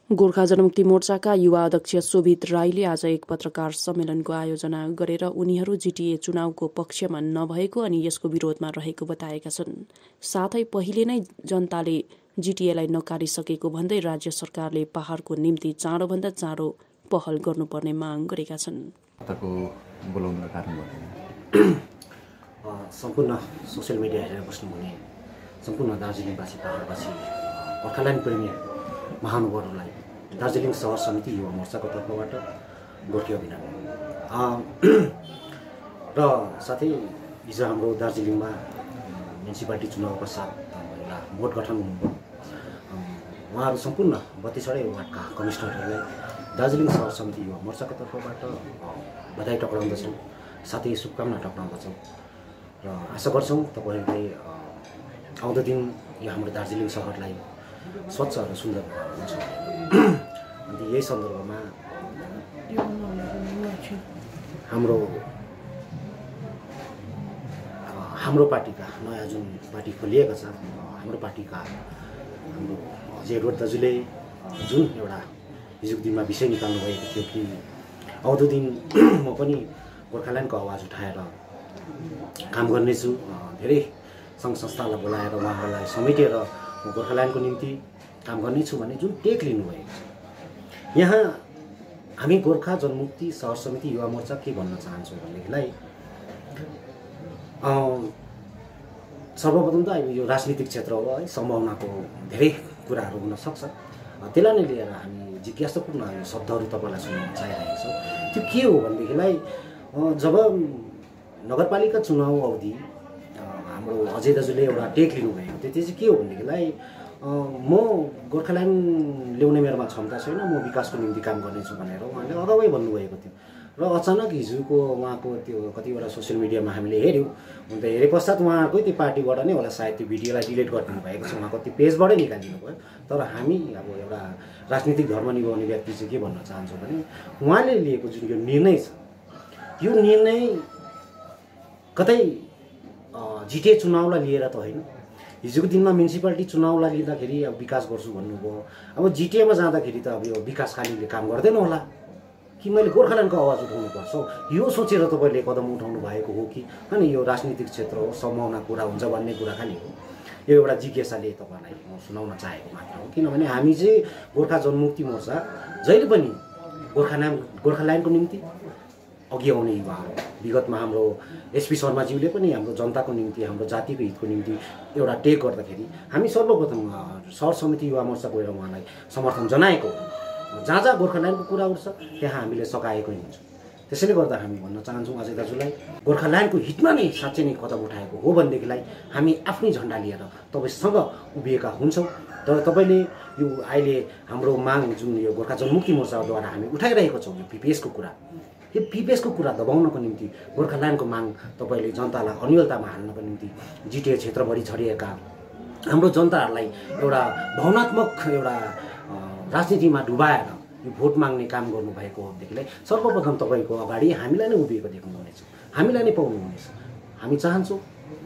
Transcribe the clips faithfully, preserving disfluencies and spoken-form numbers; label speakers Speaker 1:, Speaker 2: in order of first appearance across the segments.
Speaker 1: गोर्खा जनमुक्ति मोर्चाका युवा अध्यक्ष शोभित राईले आज एक पत्रकार सम्मेलनको आयोजना गरेर उनीहरू जीटीए चुनावको पक्षमा नभएको अनि यसको विरोधमा रहेको बताएका छन्। साथै पहिले नै जनताले जीटीएलाई नकारिसकेको भन्दै राज्य सरकारले पहाडको निम्ति चाँडोभन्दा चाँडो पहल गर्नुपर्ने माग गरेका छन्।
Speaker 2: सम्पूर्ण सोसियल मिडिया हेरेर बस्नुहुने सम्पूर्ण दार्जिलिङवासी पहाडवासी गोर्खाल्यान्ड प्रेमी महानुभावहरूलाई दार्जिलिङ सहर समिति युवा मोर्चाको तर्फबाट गोर्खे अभिनन्दन र साथै हिजो हाम्रो दार्जिलिङमा म्युनिसिपालिटी चुनाव पश्चात एउटा बोर्ड गठन हुनुभयो। उहाँहरू सम्पूर्ण बत्तीसवटै वार्डका कमिसनरहरूलाई दार्जिलिङ सहर समिति युवा मोर्चाको तर्फबाट बधाई टक्राउँदछौँ, साथै शुभकामना टक्राउँदछौँ र आशा गर्छौँ तपाईँहरूले आउँदो दिन यो हाम्रो दार्जिलिङ सहरलाई स्वच्छ र सुन्दर हुन्छ। अनि यही सन्दर्भमा हाम्रो हाम्रो पार्टीका नयाँ जुन पार्टी खोलिएका छ, हाम्रो पार्टीका हाम्रो अजय रोड दाजुले जुन एउटा हिजोको दिनमा विषय निकाल्नु भएको थियो कि आउँदो दिन म पनि गोर्खाल्यान्डको आवाज उठाएर काम गर्नेछु, धेरै सङ्घ संस्थालाई बोलाएर उहाँहरूलाई समेटेर म गोर्खाल्यान्डको निम्ति काम गर्नेछु भन्ने जुन टेक लिनुभएको छ। यहाँ हामी गोर्खा जनमुक्ति सहर समिति युवा मोर्चा के भन्न चाहन्छौँ भनेदेखिलाई सर्वप्रथम त अब यो राजनीतिक क्षेत्र हो है, सम्भावनाको धेरै कुराहरू हुन सक्छ। त्यसलाई नै लिएर हामी जिज्ञासापूर्ण यो शब्दहरू तपाईँलाई सुनाउन चाहिरहेका छौँ। त्यो के हो भनेदेखिलाई जब नगरपालिका चुनाव अवधि हाम्रो अजय दाजुले एउटा टेक लिनुभएको थियो, त्यो चाहिँ के हो भनेदेखिलाई म गोर्खाल्यान्ड ल्याउने मेरोमा क्षमता छैन, म विकासको निम्ति काम गर्नेछु भनेर उहाँले अगावै भन्नुभएको थियो। र अचानक हिजोको उहाँको त्यो कतिवटा सोसियल मिडियामा हामीले हेऱ्यौँ, हुन त हेरे पश्चात उहाँकै त्यो पार्टीबाट नै होला सायद त्यो भिडियोलाई डिलिट गरिदिनु भएको छ, उहाँको त्यो पेजबाटै निकालिदिनु भयो। तर हामी अब एउटा राजनीतिक धर्म निभाउने व्यक्ति चाहिँ के भन्न चाहन्छौँ भने उहाँले लिएको जुन यो निर्णय छ, यो निर्णय कतै जिटिए चुनावलाई लिएर त होइन। हिजोको दिनमा म्युनिसिपालिटी चुनावलाई लिँदाखेरि अब विकास गर्छु भन्नुभयो, अब जिटिएमा जाँदाखेरि त अब यो विकास खालीले काम गर्दैन होला कि मैले गोर्खाल्यान्डको आवाज उठाउनुपर्छ, यो सोचेर तपाईँले कदम उठाउनु भएको हो कि अनि यो राजनीतिक क्षेत्र हो, सम्भावना कुरा हुन्छ भन्ने कुरा खालि हो। यो एउटा जिज्ञासाले तपाईँलाई म सुनाउन चाहेको मात्र हो। किनभने हामी चाहिँ गोर्खा जनमुक्ति मोर्चा जहिले पनि गोर्खाल्यान्ड गोर्खाल्यान्डको निम्ति अघि आउने युवाहरू, विगतमा हाम्रो एसपी शर्माज्यूले पनि हाम्रो जनताको निम्ति हाम्रो जातिको हितको निम्ति एउटा टेक गर्दाखेरि हामी सर्वप्रथम सहर समिति युवा मोर्चा गएर उहाँलाई समर्थन जनाएको हो। जहाँ जहाँ गोर्खाल्यान्डको कुरा उठ्छ त्यहाँ हामीले सघाएकै हुन्छ। त्यसैले गर्दा हामी भन्न चाहन्छौँ अजय दाजुलाई, गोर्खाल्यान्डको हितमा नै साँच्चै नै कदम उठाएको हो भनेदेखिलाई हामी आफ्नै झन्डा लिएर तपाईँसँग उभिएका हुन्छौँ। तर तपाईँले यो अहिले हाम्रो माग जुन यो गोर्खा जनमुक्ति मोर्चाद्वारा हामी उठाइरहेको छौँ, यो पिपिएसको कुरा, यो पिपिएसको कुरा दबाउनको निम्ति गोर्खाल्यान्डको माग तपाईँले जनतालाई अन्यलतामा हाल्नको निम्ति जिटिए क्षेत्रभरि छरिएका हाम्रो जनताहरूलाई एउटा भावनात्मक एउटा राजनीतिमा डुबाएर यो भोट माग्ने काम गर्नुभएको होदेखिलाई सर्वप्रथम तपाईँको अगाडि हामीलाई नै उभिएको देख्नुहुनेछ, हामीलाई नै पाउनुहुनेछ। हामी चाहन्छौँ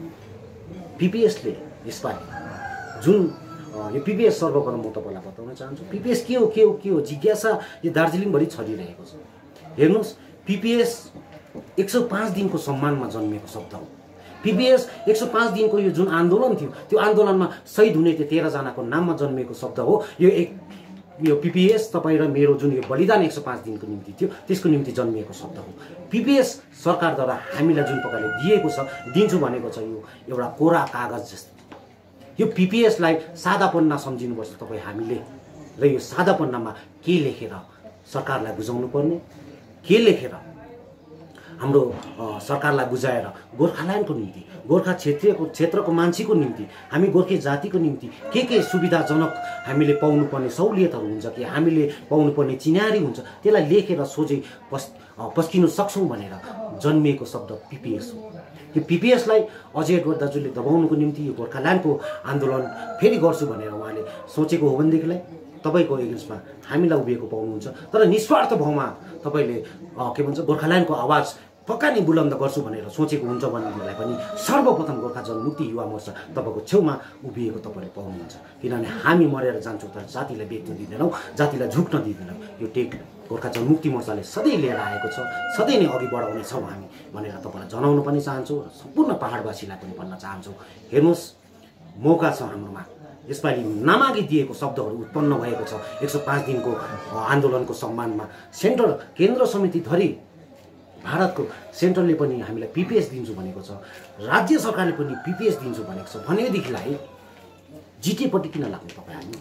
Speaker 2: पिपिएसले यसपालि जुन यो पिपिएस सर्वप्रथम म तपाईँलाई बताउन चाहन्छु, पिपिएस के हो के हो के हो जिज्ञासा यो दार्जिलिङभरि छरिरहेको छ। हेर्नुहोस्, पिपिएस एक सौ पाँच दिनको सम्मानमा जन्मिएको शब्द हो। पिपिएस एक सौ पाँच दिनको यो जुन आन्दोलन थियो, त्यो आन्दोलनमा शहीद हुने त्यो तेह्रजनाको नाममा जन्मिएको शब्द हो। यो एक यो पिपिएस तपाईँ र मेरो जुन यो बलिदान एक सौ पाँच दिनको निम्ति थियो त्यसको निम्ति जन्मिएको शब्द हो। पिपिएस सरकारद्वारा हामीलाई जुन प्रकारले दिएको छ, दिन्छु भनेको छ, यो एउटा कोरा कागज जस्तो। यो पिपिएसलाई सादा पन्ना सम्झिनुपर्छ तपाईँ हामीले, र यो सादा पन्नामा के लेखेर सरकारलाई बुझाउनु पर्ने, के लेखेर हाम्रो सरकारलाई बुझाएर गोर्खाल्यान्डको निम्ति, गोर्खा क्षेत्रीयको क्षेत्रको मान्छेको निम्ति, हामी गोर्खे जातिको निम्ति के के सुविधाजनक हामीले पाउनुपर्ने सहुलियतहरू हुन्छ कि हामीले पाउनुपर्ने चिनारी हुन्छ, त्यसलाई लेखेर सोझै पस् पस्किनु सक्छौँ भनेर जन्मिएको शब्द पिपिएस हो। यो पिपिएसलाई अजय दाजुले दबाउनुको निम्ति यो गोर्खाल्यान्डको आन्दोलन फेरि गर्छु भनेर उहाँले सोचेको हो भनेदेखिलाई तपाईँको एगेन्स्टमा हामीलाई उभिएको पाउनुहुन्छ। तर निस्वार्थ भावमा तपाईँले के भन्छ गोर्खाल्यान्डको आवाज पक्का नै बुलन्द गर्छु भनेर सोचेको हुन्छ भनेदेखिलाई पनि सर्वप्रथम गोर्खा जनमुक्ति युवा मोर्चा तपाईँको छेउमा उभिएको तपाईँले पाउनुहुन्छ। किनभने हामी मरेर जान्छौँ तर जातिलाई बेच्न दिँदैनौँ, जातिलाई झुक्न दिँदैनौँ। यो टेक गोर्खा जनमुक्ति मोर्चाले सधैँ लिएर आएको छ, सधैँ नै अघि बढाउनेछौँ हामी भनेर तपाईँलाई जनाउन पनि चाहन्छु र सम्पूर्ण पहाडवासीलाई पनि भन्न चाहन्छु। हेर्नुहोस्, मौका छ हाम्रोमा। यसपालि नमागी दिएको शब्दहरू उत्पन्न भएको छ एक सौ पाँच दिनको आन्दोलनको सम्मानमा। सेन्ट्रल केन्द्र समिति धरि भारतको सेन्ट्रलले पनि हामीलाई पिपिएस दिन्छु भनेको छ, राज्य सरकारले पनि पिपिएस दिन्छु भनेको छ। भनेदेखिलाई जिटिएपट्टि किन लाग्नु तपाईँ? हामी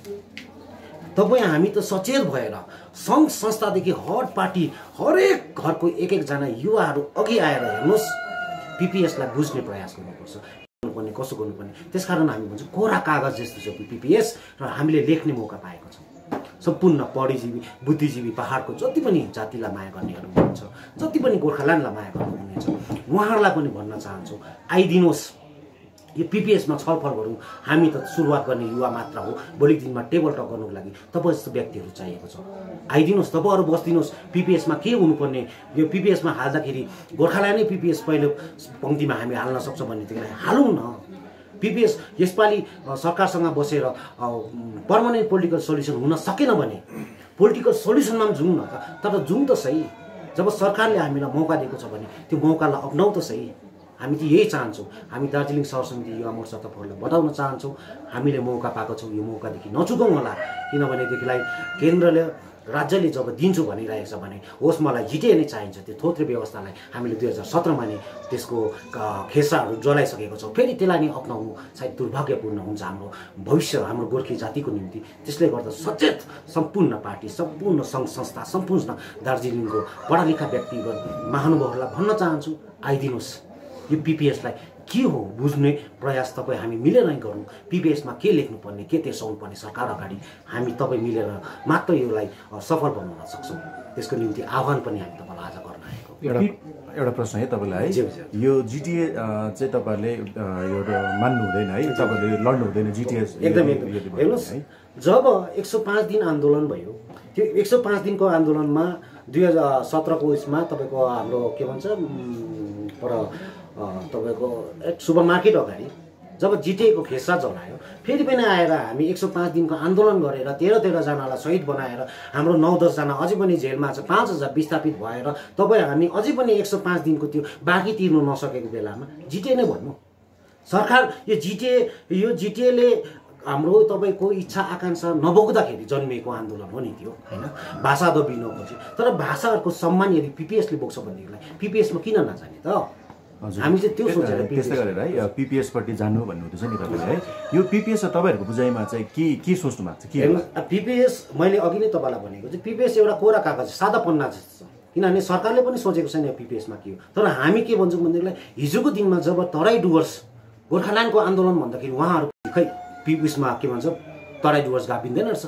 Speaker 2: तपाईँ हामी त सचेत भएर सङ्घ संस्थादेखि हर पार्टी हरेक घरको एक एकजना युवाहरू अघि आएर हेर्नुहोस्, पिपिएसलाई बुझ्ने प्रयास गर्नुपर्छ, गर्नुपर्ने कसो गर्नुपर्ने। त्यसकारण हामी भन्छौँ कोरा कागज जस्तो छ पिपिएस र हामीले लेख्ने मौका पाएको छौँ। सम्पूर्ण पढिजीवी बुद्धिजीवी पहाडको जति पनि जातिलाई माया गर्नेहरू हुनुहुन्छ, जति पनि गोर्खाल्यान्डलाई माया गर्नुहुनेछ, उहाँहरूलाई पनि भन्न चाहन्छु, आइदिनुहोस् यो पिपिएसमा छलफल गरौँ। हामी त सुरुवात गर्ने युवा मात्र हो, भोलिको दिनमा टेबल टक गर्नुको लागि तपाईँ जस्तो व्यक्तिहरू चाहिएको छ। आइदिनुहोस्, तपाईँहरू बसिदिनुहोस्। पिपिएसमा के हुनुपर्ने, यो पिपिएसमा हाल्दाखेरि गोर्खालाई नै पिपिएस पहिलो पङ्क्तिमा हामी हाल्न सक्छौँ भनेदेखिलाई हालौँ न। पिपिएस यसपालि सरकारसँग बसेर पर्मानेन्ट पोलिटिकल सोल्युसन हुन सकेन भने पोलिटिकल सोल्युसनमा पनि जाउँ न त। तर जाउँ त सही। जब सरकारले हामीलाई मौका दिएको छ भने त्यो मौकालाई अप्नाउँ त सही। हामी चाहिँ यही चाहन्छौँ। हामी दार्जिलिङ सहर समिति युवा मोर्चा तपाईँहरूलाई बताउन चाहन्छौँ, हामीले मौका पाएको छौँ, यो मौकादेखि नचुकौँ होला। किनभनेदेखिलाई केन्द्रले राज्यले जब दिन्छु भनिरहेको छ भने होस्, मलाई जिटिए नै चाहिन्छ। त्यो थोत्रे व्यवस्थालाई हामीले दुई हजार सत्रमा नै त्यसको खेसाहरू जलाइसकेको छौँ। फेरि त्यसलाई नै अप्नाउनु सायद दुर्भाग्यपूर्ण हुन्छ हाम्रो भविष्य, हाम्रो गोर्खे जातिको निम्ति। त्यसले गर्दा सचेत सम्पूर्ण पार्टी, सम्पूर्ण सङ्घ संस्था, सम्पूर्ण दार्जिलिङको पढालेखा व्यक्तिगत महानुभावहरूलाई भन्न चाहन्छु, आइदिनुहोस्। यो पिपिएसलाई के हो बुझ्ने प्रयास तपाईँ हामी मिलेर नै गरौँ। पिपिएसमा के लेख्नुपर्ने, के तेर्साउनु पर्ने सरकार अगाडि हामी तपाईँ मिलेर मात्र यसलाई सफल बनाउन सक्छौँ। त्यसको निम्ति आह्वान पनि हामी तपाईँलाई आज गर्न आएको।
Speaker 3: एउटा एउटा प्रश्न है तपाईँलाई है, यो जिटिए चाहिँ तपाईँहरूले यो मान्नु हुँदैन है, तपाईँहरूले लड्नु हुँदैन जिटिए?
Speaker 2: एकदम एकदम। हेर्नुहोस्, जब एक सौ पाँच दिन आन्दोलन भयो, त्यो एक सौ पाँच दिनको आन्दोलनमा दुई हजार सत्रको उसमा तपाईँको हाम्रो के भन्छ पर तपाईँको सुपर मार्केट अगाडि जब जिटिएको खेसा जलायो, फेरि पनि आएर हामी एक सौ पाँच दिनको आन्दोलन गरेर तेह्र तेह्रजनालाई शहीद बनाएर हाम्रो नौ दसजना अझै पनि जेलमा छ, पाँच हजार विस्थापित भएर तपाईँ हामी अझै पनि एक सौ पाँच दिनको त्यो बाँकी तिर्नु नसकेको बेलामा जिटिए नै भन्नु। सरकार यो जिटिए यो जिटिएले हाम्रो तपाईँको इच्छा आकाङ्क्षा नबोक्दाखेरि जन्मिएको आन्दोलन हो नि त्यो, होइन? भाषा दबिनुको चाहिँ। तर भाषाहरूको सम्मान यदि पिपिएसले बोक्छ भनेदेखिलाई पिपिएसमा किन नजाने त? हामी चाहिँ त्यो सोचेर
Speaker 3: त्यस्तै गरेर है पिपिएसपट्टि जानु भन्नुहुँदैछ नि तपाईँले है। यो पिपिएस तपाईँहरूको बुझाइमा चाहिँ के के सोच्नु भएको छ? के
Speaker 2: पिपिएस मैले अघि नै तपाईँलाई भनेको चाहिँ पिपिएस एउटा कोरा कागज, सादा पन्ना जस्तो छ। किनभने सरकारले पनि सोचेको छैन पिपिएसमा के हो। तर हामी के भन्छौँ भनेदेखिलाई हिजोको दिनमा जब तराई डुवर्स गोर्खाल्यान्डको आन्दोलन भन्दाखेरि उहाँहरू खै पिपिएसमा के भन्छ तराई डुवर्स गाभिँदैन रहेछ,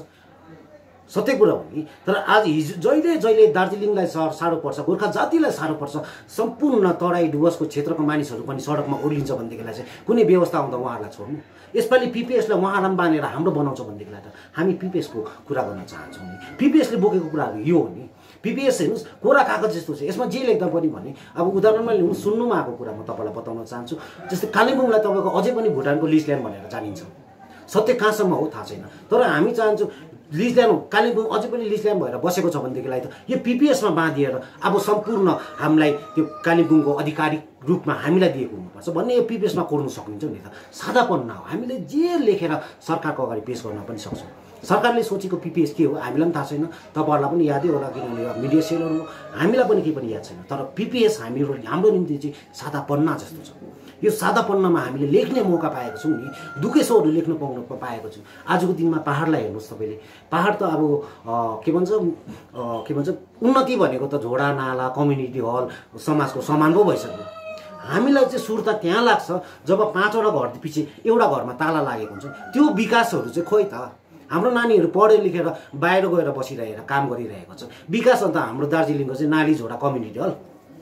Speaker 2: सत्य कुरा हो नि। तर आज हिजो जहिले जहिले दार्जिलिङलाई साह्रो पर्छ, गोर्खा जातिलाई साह्रो पर्छ, सम्पूर्ण तराई डुवर्सको क्षेत्रको मानिसहरू पनि सडकमा ओर्लिन्छ भनेदेखिलाई चाहिँ कुनै व्यवस्था आउँदा उहाँहरूलाई छोड्नु। यसपालि पिपिएसलाई उहाँहरूलाई बाँधेर हाम्रो बनाउँछ भनेदेखिलाई त हामी पिपिएसको कुरा गर्न चाहन्छौँ नि। पिपिएसले बोकेको कुराहरू यो हो नि। पिपिएस हेर्नुहोस् कोरा कागज जस्तो छ, यसमा जे लेख्दा पनि भने अब उदाहरणमा लिनु सुन्नुमा आएको कुरा म तपाईँलाई बताउन चाहन्छु। जस्तै कालिम्पोङलाई तपाईँको अझै पनि भुटानको लिस्टल्यान्ड भनेर जानिन्छ। सत्य कहाँसम्म हो थाहा छैन, तर हामी चाहन्छौँ लिस्टल्यान्ड कालिम्पोङ अझै पनि लिस्टल्यान्ड भएर बसेको छ भनेदेखिलाई त यो पिपिएसमा बाँधिएर अब सम्पूर्ण हामीलाई त्यो कालिम्पोङको आधिकारिक रूपमा हामीलाई दिएको हुनुपर्छ भन्ने यो पिपिएसमा कोर्नु सकिन्छ नि त। सादापन्ना हो, हामीले जे लेखेर सरकारको अगाडि पेश गर्न पनि सक्छौँ। सरकारले सोचेको पिपिएस के हो हामीलाई पनि थाहा छैन, तपाईँहरूलाई पनि यादै होला किनभने मिडिया सेलर हो, हामीलाई पनि केही पनि याद छैन। तर पिपिएस हामीहरू हाम्रो निम्ति चाहिँ सादा पन्ना जस्तो छ। यो सादा पन्नामा हामीले लेख्ने मौका पाएको छौँ नि, दुःखे स्वरहरू लेख्न पाउनु पाएको छौँ। आजको दिनमा पाहाडलाई हेर्नुहोस् तपाईँले, पाहाड त अब के भन्छ के भन्छ उन्नति भनेको त झोडा नाला कम्युनिटी हल समाजको समान पो भइसक्यो। हामीलाई चाहिँ सुर्ता त्यहाँ लाग्छ जब पाँचवटा घर पछि एउटा घरमा ताला लागेको हुन्छ। त्यो विकासहरू चाहिँ खोइ त, हाम्रो नानीहरू पढे लेखेर बाहिर गएर बसिरहेर काम गरिरहेको छ। विकास अन्त हाम्रो दार्जिलिङको चाहिँ नाली झोडा कम्युनिटी हल।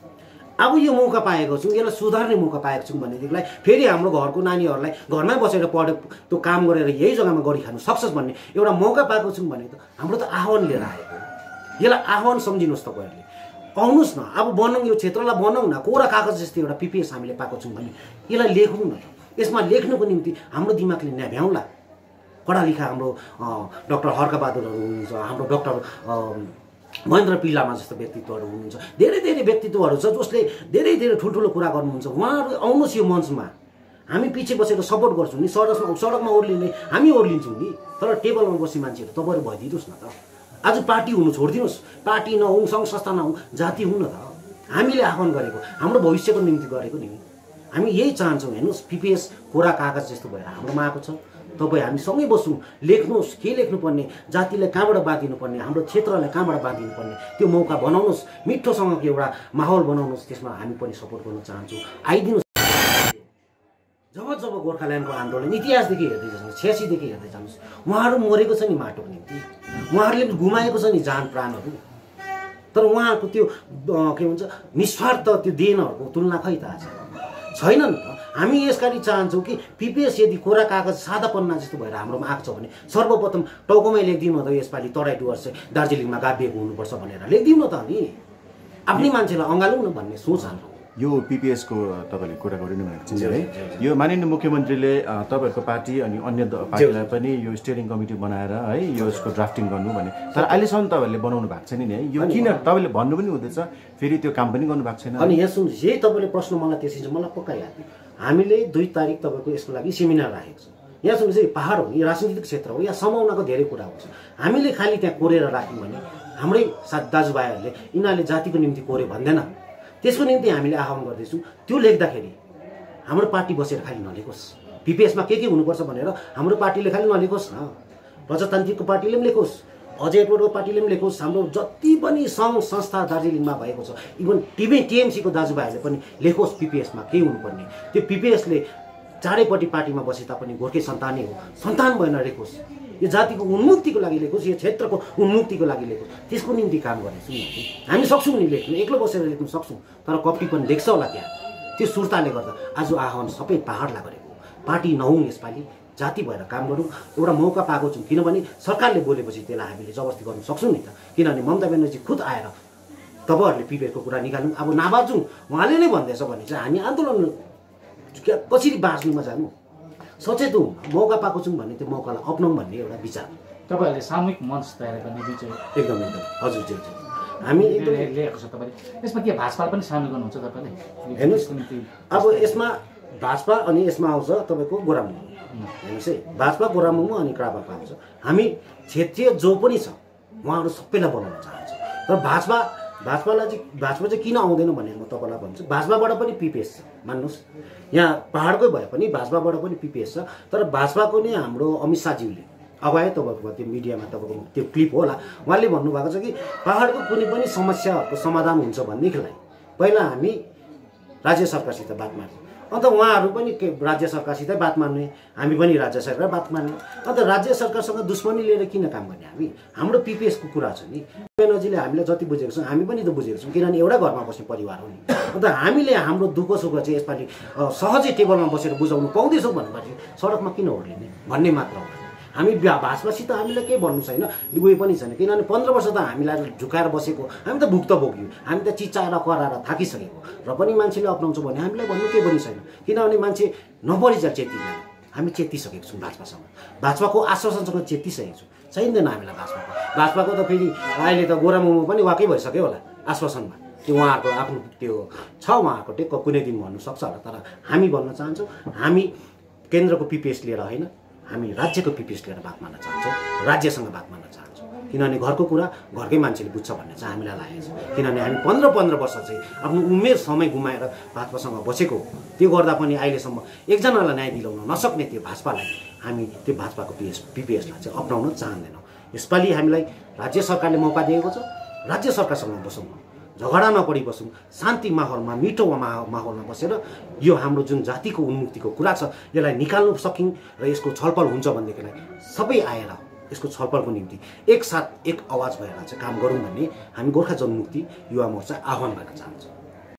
Speaker 2: अब यो मौका पाएको छौँ, यसलाई सुधार्ने मौका पाएको छौँ भनेदेखिलाई फेरि हाम्रो घरको नानीहरूलाई घरमै बसेर पढे त्यो काम गरेर यही जग्गामा गरी खानु सक्छस् भन्ने एउटा मौका पाएको छौँ भने त हाम्रो त आह्वान लिएर आएको। यसलाई आह्वान सम्झिनुहोस् तपाईँहरूले। आउनुहोस् न, अब बनाउँ, यो क्षेत्रलाई बनाउँ न, कोरा कागज जस्तो एउटा पिपिएस हामीले पाएको छौँ भने यसलाई लेखौँ न। यसमा लेख्नुको निम्ति हाम्रो दिमागले न्याभ्याउँला। पढा लेखा हाम्रो डाक्टर हर्कबहादुरहरू हुनुहुन्छ, हाम्रो डाक्टर महेन्द्र पिल्लामा जस्तो व्यक्तित्वहरू हुनुहुन्छ, धेरै धेरै व्यक्तित्वहरू छ जसले धेरै धेरै ठुल्ठुलो कुरा गर्नुहुन्छ। उहाँहरू आउनुहोस् यो मञ्चमा, हामी पछि बसेर सपोर्ट गर्छौँ नि। सडकमा सडकमा ओर्लिने हामी ओर्लिन्छौँ नि, तर टेबलमा बस्ने मान्छेहरू तपाईँहरू भइदिनुहोस् न त। आज पार्टी हुनु छोडिदिनुहोस्, पार्टी नहुँ, सङ्घ संस्था नहुँ, जाति हुँ न त। हामीले आह्वान गरेको हाम्रो भविष्यको निम्ति गरेको नि हामी यही चाहन्छौँ। हेर्नुहोस्, पिपिएस कोरा कागज जस्तो भएर हाम्रोमा आएको छ। तपाईँ हामी सँगै बसौँ, लेख्नुहोस् के लेख्नुपर्ने, जातिलाई कहाँबाट बाँधिनुपर्ने, हाम्रो क्षेत्रलाई कहाँबाट बाँधिनुपर्ने, त्यो मौका बनाउनुहोस्, मिठोसँगको एउटा माहौल बनाउनुहोस्। त्यसमा हामी पनि सपोर्ट गर्न चाहन्छौँ। आइदिनुहोस्। जब जब गोर्खाल्यान्डको आन्दोलन इतिहासदेखि हेर्दै जानुहोस्, छ्यासीदेखि हेर्दै जानुहोस्, उहाँहरू मरेको छ नि माटोको निम्ति, उहाँहरूले गुमाएको छ नि जान प्राणहरू। तर उहाँहरूको त्यो के भन्छ निस्वार्थ त्यो देनहरूको तुलना खै त आज छैन नि त। हामी यसकारी चाहन्छौँ कि पिपिएस यदि कोरा कागज सादा पन्ना जस्तो भएर हाम्रोमा आएको छ भने सर्वप्रथम टाउकोमै लेखिदिउँ न त, यसपालि तराई डुवर्स चाहिँ दार्जिलिङमा गाभिएको हुनुपर्छ भनेर लेखिदिउँ न त। अनि आफ्नै मान्छेलाई अँगालौँ न भन्ने सोच हाम्रो।
Speaker 3: यो पिपिएसको तपाईँले कुरा गरिनु भएको चिज है, यो माननीय मुख्यमन्त्रीले तपाईँहरूको पार्टी अनि अन्य पार्टीलाई पनि यो स्टियरिङ कमिटी बनाएर है यो यसको ड्राफ्टिङ गर्नु भने, तर अहिलेसम्म तपाईँहरूले बनाउनु भएको छैन नि है। यो किन तपाईँले भन्नु पनि हुँदैछ, फेरि त्यो काम पनि गर्नु भएको छैन।
Speaker 2: अनि यहाँ सुन्नुहोस्, यही तपाईँले प्रश्न मलाई त्यसै चाहिँ मलाई पक्का याद। हामीले दुई तारिक तपाईँको यसको लागि सेमिनार राखेको छ। यहाँ सुन्नुहोस्, यो पाहाड हो, यो राजनीतिक क्षेत्र हो, यहाँ समाउनको धेरै कुरा हुन्छ। हामीले खालि त्यहाँ कोरेर राख्यौँ भने हाम्रै साथ दाजुभाइहरूले यिनीहरूले जातिको निम्ति कोरे भन्दैन। त्यसको निम्ति हामीले आह्वान गर्दैछौँ, त्यो लेख्दाखेरि हाम्रो पार्टी बसेर खालि नलेखोस्, पिपिएसमा के के हुनुपर्छ भनेर हाम्रो पार्टीले खालि नलेखोस् न, प्रजातान्त्रिकको पार्टीले पनि लेखोस्, अजय एडवर्डको पार्टीले पनि लेखोस्, हाम्रो जति पनि सङ्घ संस्था दार्जिलिङमा भएको छ, इभन टिभी टिएमसीको दाजुभाइहरूले पनि लेखोस् पिपिएसमा के हुनुपर्ने। त्यो पिपिएसले चारैपट्टि पार्टीमा बसे तापनि गोर्खे सन्तानै हो, सन्तान भएन लेखोस्, यो जातिको उन्मुक्तिको लागि लेखोस्, यो क्षेत्रको उन्मुक्तिको लागि लेखोस्। त्यसको निम्ति काम गर्नेछौँ हामी। सक्छौँ नि लेख्नु, एक्लो बसेर लेख्नु सक्छौँ, तर कपी पनि लेख्छ होला त्यहाँ। त्यो सुर्ताले गर्दा आज आह्वान सबै पाहाडलाई गरेको, पार्टी नहुँ यसपालि, जाति भएर काम गरौँ। एउटा मौका पाएको छौँ, किनभने सरकारले बोलेपछि त्यसलाई हामीले जबरजस्ती गर्न सक्छौँ नि त। किनभने ममता ब्यानर्जी खुद आएर तपाईँहरूले पिपिएसको कुरा निकाल्नु, अब नाबाजौँ उहाँले नै भन्दैछ भने चाहिँ हामी आन्दोलन कसरी बाँच्नुमा जानु, सचेत हौँ। मौका पाएको छौँ भने त्यो मौकालाई अपनाउँ भन्ने एउटा विचार।
Speaker 4: तपाईँहरूले सामूहिक मञ्च तयार गर्ने विषय
Speaker 2: एकदम एकदम हजुर ज्यू ज्यू हामी एकदम
Speaker 4: ल्याएको छ। तपाईँले यसमा के भाजपा पनि सामेल गर्नुहुन्छ तपाईँले?
Speaker 2: हेर्नुहोस्, अब यसमा भाजपा अनि यसमा आउँछ तपाईँको गोरामुमो। हेर्नुहोस् है, भाजपा गोरामुमो अनि क्रापा आउँछ। हामी क्षेत्रीय जो पनि छ उहाँहरू सबैलाई बनाउन चाहन्छ। तर भाजपा भाजपालाई चाहिँ भाजपा चाहिँ किन आउँदैन भनेर म तपाईँलाई भन्छु। भाजपाबाट पनि पिपिएस छ, मान्नुहोस्, यहाँ पाहाडकै भए पनि भाजपाबाट पनि पिपिएस छ। तर भाजपाको नै हाम्रो अमित शाहज्यूले अब आयो तपाईँको त्यो मिडियामा तपाईँको त्यो क्लिप होला, उहाँले भन्नुभएको छ कि पाहाडको कुनै पनि समस्याहरूको समाधान हुन्छ भनेदेखिलाई पहिला हामी राज्य सरकारसित बात मार्छौँ। अन्त उहाँहरू पनि के राज्य सरकारसितै बात मार्ने, हामी पनि राज्य सरकार बात मार्ने। अन्त राज्य सरकारसँग दुश्मनी लिएर किन काम गर्ने? हामी हाम्रो पिपिएसको कुरा छ नि, ब्यानर्जीले हामीलाई जति बुझेको छौँ हामी पनि त बुझेको छौँ, किनभने एउटा घरमा बस्ने परिवार हो नि। अन्त हामीले हाम्रो दुःख सुख चाहिँ यसपालि सहजै टेबलमा बसेर बुझाउनु पाउँदैछौँ भनेपछि सडकमा किन ओर्लिने भन्ने मात्र हो। हामी भाजपासित हामीलाई केही भन्नु छैन, उयो पनि छैन, किनभने पन्ध्र वर्ष त हामीलाई झुकाएर बसेको, हामी त भुक्त भोग्यौँ, हामी त चिचाएर कराएर थाकिसकेको, र पनि मान्छेले अप्नाउँछ भने हामीलाई भन्नु केही पनि छैन। किनभने मान्छे नपरिजा चेतिँदैन, हामी चेतिसकेको छौँ भाजपासँग, भाजपाको आश्वासनसँग चेतिसकेको छौँ, चाहिँदैन हामीलाई भाजपाको। भाजपाको त फेरि अहिले त गोरामुमो पनि वाकै भइसक्यो होला आश्वासनमा, त्यो उहाँहरूको आफ्नो त्यो छ, उहाँहरूको टेक्क कुनै दिन भन्नु सक्छ होला। तर हामी भन्न चाहन्छौँ, हामी केन्द्रको पिपिएस लिएर होइन, हामी राज्यको पिपिएस लिएर बात मार्न चाहन्छौँ, राज्यसँग बात मार्न चाहन्छौँ। किनभने घरको कुरा घरकै मान्छेले बुझ्छ भन्ने चाहिँ हामीलाई लागेको छ। किनभने हामी पन्ध्र पन्ध्र वर्ष चाहिँ आफ्नो उमेर समय गुमाएर भाजपासँग बसेको, त्यो गर्दा पनि अहिलेसम्म एकजनालाई न्याय दिलाउन नसक्ने त्यो भाजपालाई हामी त्यो भाजपाको पिएस पिपिएसलाई चाहिँ अप्नाउन चाहँदैनौँ। यसपालि हामीलाई राज्य सरकारले मौका दिएको छ, राज्य सरकारसँग बसौँ, झगडा नपरी बसौँ, शान्ति माहौलमा मिठो माहौलमा बसेर यो हाम्रो जुन जातिको उन्मुक्तिको कुरा छ यसलाई निकाल्नु सकिन् र यसको छलफल हुन्छ भनेदेखिलाई सबै आएर यसको छलफलको निम्ति एकसाथ एक आवाज भएर चाहिँ काम गरौँ भन्ने हामी गोर्खा जनमुक्ति युवा मोर्चा आह्वान गर्न चाहन्छौँ।